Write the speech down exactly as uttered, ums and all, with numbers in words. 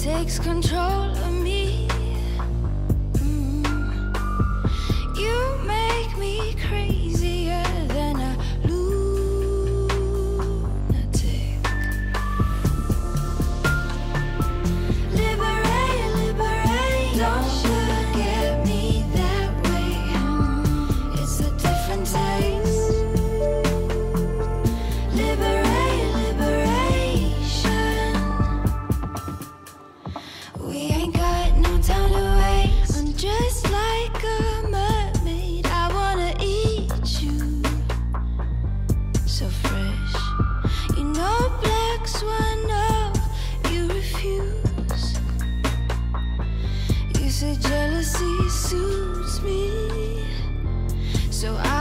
takes control of me. Mm. You make me crazier than a lunatic. Liberate, liberate, don't look at me that way. It's a different taste. Liberate, liberation. We ain't got no time to waste. I'm just like a mermaid. I wanna eat you, so fresh. You know, black swan, no, you refuse. You say jealousy suits me, so I